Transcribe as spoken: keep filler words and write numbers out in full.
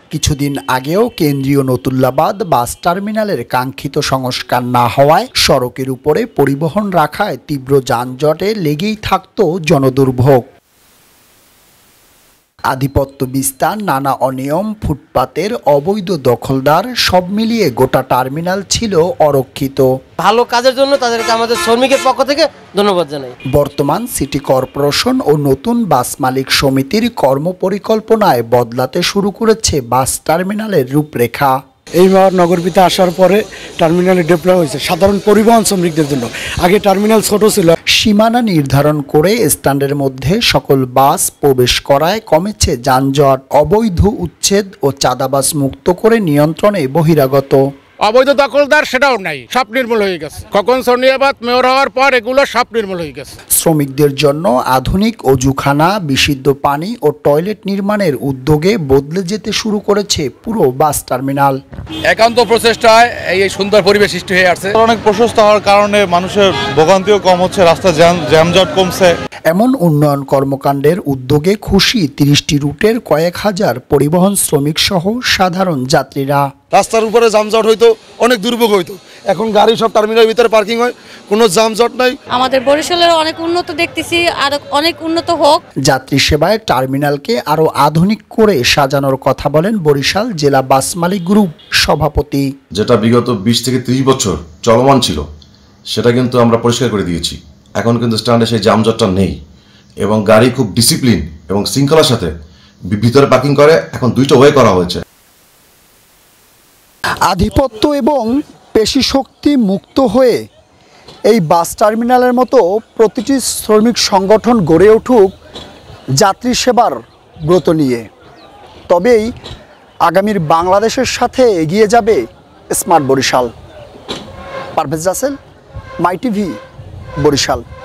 কিছুদিন আগেও কেন্দ্রীয় নতুল্লাবাদ বাস টার্মিনালের কাঙ্ক্ষিত সংস্কার না হওয়ায় সড়কের উপরে পরিবহন রাখায় তীব্র যানজটে লেগেই থাকত জনদুর্ভোগ। আধিপত্য বিস্তার, নানা অনিয়ম, ফুটপাতের অবৈধ দখলদার সব মিলিয়ে গোটা টার্মিনাল ছিল অরক্ষিত। ভালো কাজের জন্য তাদেরকে আমাদের শ্রমিকের পক্ষ থেকে ধন্যবাদ জানাই। বর্তমান সিটি কর্পোরেশন ও নতুন বাস মালিক সমিতির কর্মপরিকল্পনায় বদলাতে শুরু করেছে বাস টার্মিনালের রূপরেখা। এইবার নগরপিতা আসার পরে টার্মিনালে ডেভেলপ হয়েছে সাধারণ পরিবহন শ্রমিকদের জন্য। আগে টার্মিনাল ছোট ছিল। সীমানা নির্ধারণ করে স্ট্যান্ডের মধ্যে সকল বাস প্রবেশ করায় কমেছে যানজট। অবৈধ উচ্ছেদ ও চাঁদাবাজ মুক্ত করে নিয়ন্ত্রণে বহিরাগত। অবৈধ দখলদার সেটাও নাই, সব নির্মূল হয়ে গেছে। কখন সনিয়াবাদ মেয়র হওয়ার পর এগুলো সব নির্মূল হয়ে গেছে। শ্রমিকদের জন্য আধুনিক অজুখানা, বিশুদ্ধ পানি ও টয়লেট নির্মাণের উদ্যোগে বদলে যেতে শুরু করেছে পুরো বাস টার্মিনাল। একান্ত প্রচেষ্টায় এই সুন্দর পরিবেশ সৃষ্টি হয়ে আসছে। অনেক প্রশস্ত হওয়ার কারণে মানুষের ভোগান্তিও কম হচ্ছে, রাস্তা জ্যামজট কমছে। এমন উন্নয়ন কর্মকাণ্ডের উদ্যোগে খুশি তিরিশটি রুটের কয়েক হাজার পরিবহন শ্রমিক সহ সাধারণ যাত্রীরা। রাস্তার উপরে যানজট হইতো, অনেক দুর্ভোগ হইতো। এখন গাড়ি সব টার্মিনালের ভিতরে পার্কিং হয়, কোনো যানজট নাই। আমাদের বরিশালের অনেক উন্নত দেখতেছি, আর অনেক উন্নত হোক। যাত্রী সেবায় টার্মিনালকে আরো আধুনিক করে সাজানোর কথা বলেন বরিশাল জেলা বাস মালিক গ্রুপ সভাপতি। যেটা বিগত বিশ থেকে ত্রিশ বছর চলমান ছিল সেটা কিন্তু আমরা পরিষ্কার করে দিয়েছি। এখন কিন্তু স্ট্যান্ডে সেই যানজটটা নেই এবং গাড়ি খুব ডিসিপ্লিন এবং শৃঙ্খলার সাথে ভিতরে পার্কিং করে। এখন দুইটা ওয়ে করা হয়েছে। আধিপত্য এবং পেশি শক্তি মুক্ত হয়ে এই বাস টার্মিনালের মতো প্রতিটি শ্রমিক সংগঠন গড়ে উঠুক যাত্রী সেবার ব্রত নিয়ে। তবেই আগামীর বাংলাদেশের সাথে এগিয়ে যাবে স্মার্ট বরিশাল। পারভেজ রাসেল, মাইটিভি, বরিশাল।